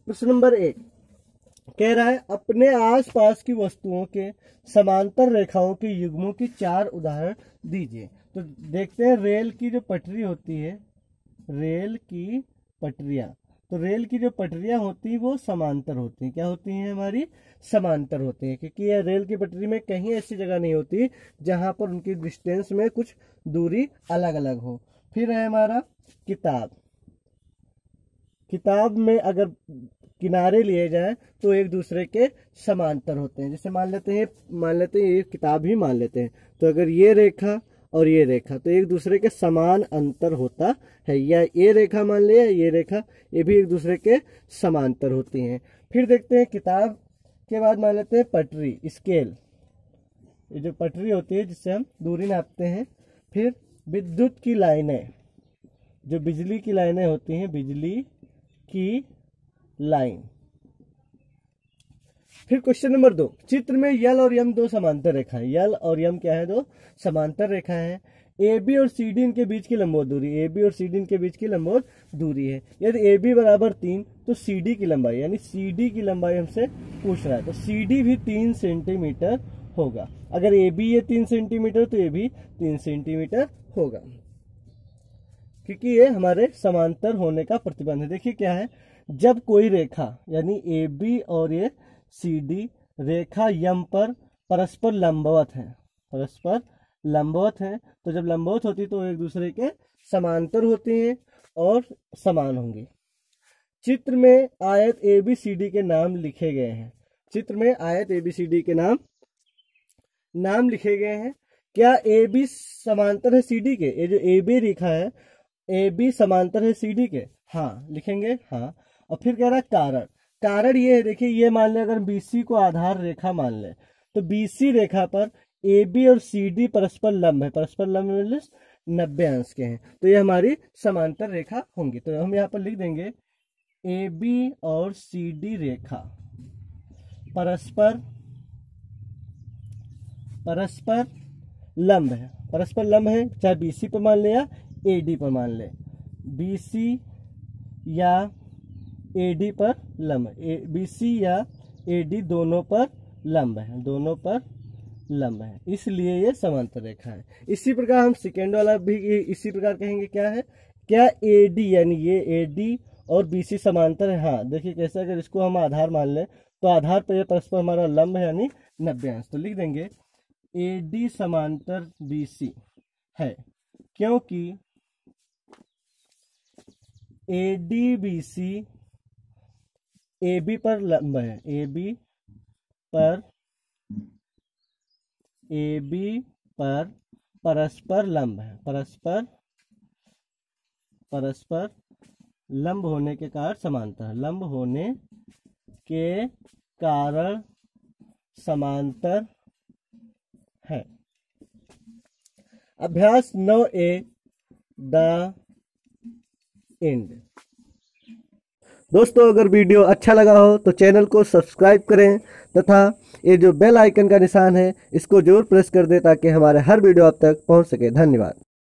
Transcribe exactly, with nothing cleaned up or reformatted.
प्रश्न नंबर एक कह रहा है अपने आसपास की वस्तुओं के समांतर रेखाओं के युग्मों की चार उदाहरण दीजिए। तो देखते हैं, रेल की जो पटरी होती है, रेल की पटरियां, तो रेल की जो पटरियां होती हैं वो समांतर होती हैं। क्या होती हैं? हमारी समांतर होती हैं, क्योंकि यह रेल की पटरी में कहीं ऐसी जगह नहीं होती जहां पर उनकी डिस्टेंस में कुछ दूरी अलग अलग हो। फिर है हमारा किताब। किताब में अगर किनारे लिए जाए तो एक दूसरे के समांतर होते हैं। जैसे मान लेते हैं मान लेते हैं ये किताब ही मान लेते हैं, तो अगर ये रेखा और ये रेखा तो एक दूसरे के समान अंतर होता है, या ये रेखा मान लिया, ये रेखा, ये भी एक दूसरे के समांतर होती हैं। फिर देखते हैं किताब के बाद मान लेते हैं पटरी, स्केल, ये जो पटरी होती है जिससे हम दूरी नापते हैं। फिर विद्युत की लाइनें, जो बिजली की लाइनें होती हैं, बिजली की लाइन। फिर क्वेश्चन नंबर दो, चित्र में यल और यम दो समांतर रेखाएं, यल और यम क्या है? दो समांतर रेखाएं हैं। ए बी और सी डी इनके बीच की लंबवत दूरी, ए बी और सी डी इनके बीच की लंबवत दूरी है। यदि ए बी बराबर तीन तो सी डी की लंबाई, यानी सी डी की लंबाई हमसे पूछ रहा है, तो सी डी भी तीन सेंटीमीटर होगा। अगर ए बी ये तीन सेंटीमीटर तो ए भी तीन सेंटीमीटर होगा, क्योंकि ये हमारे समांतर होने का प्रतिबंध है। देखिए क्या है, जब कोई रेखा यानी ए बी और ये सी डी रेखा यम पर परस्पर लंबवत है, परस्पर लंबवत है, तो जब लंबवत होती तो एक दूसरे के समांतर होती हैं और समान होंगी। चित्र में आयत ए बी सी डी के नाम लिखे गए हैं, चित्र में आयत ए बी सी डी के नाम नाम लिखे गए हैं। क्या ए बी समांतर है सी डी के? ये जो ए बी रेखा है, ए बी समांतर है सी डी के? हाँ लिखेंगे, हाँ। और फिर कह रहा है कारण, कारण ये है, देखिए ये मान लें अगर बीसी को आधार रेखा मान लें तो बीसी रेखा पर ए बी और सी डी परस्पर लंब है, परस्पर लंब मीन्स नब्बे अंश के हैं, तो ये हमारी समांतर रेखा होंगी। तो हम यहाँ पर लिख देंगे ए बी और सी डी रेखा परस्पर परस्पर लंब है, परस्पर लंब है, चाहे बीसी पर मान ले या एडी पर मान ले, बीसी या एडी पर लंब, बीसी या एडी दोनों पर लंब है, दोनों पर लंब है, इसलिए ये समांतर रेखा है। इसी प्रकार हम सेकेंड वाला भी इसी प्रकार कहेंगे, क्या है, क्या एडी यानी ये एडी और बीसी समांतर है? हाँ देखिए कैसे, अगर इसको हम आधार मान लें तो आधार पर ये परस्पर हमारा लंब है यानी नब्बे अंश, तो लिख देंगे एडी समांतर बीसी है, क्योंकि एडी बीसी ए बी पर लंब है, ए बी पर ए बी पर परस्पर लंब है, परस्पर परस्पर लंब होने के कारण समांतर है, लंब होने के कारण समांतर है। अभ्यास नौ ए द एंड। दोस्तों अगर वीडियो अच्छा लगा हो तो चैनल को सब्सक्राइब करें तथा ये जो बेल आइकन का निशान है इसको जरूर प्रेस कर दें ताकि हमारे हर वीडियो आप तक पहुंच सके। धन्यवाद।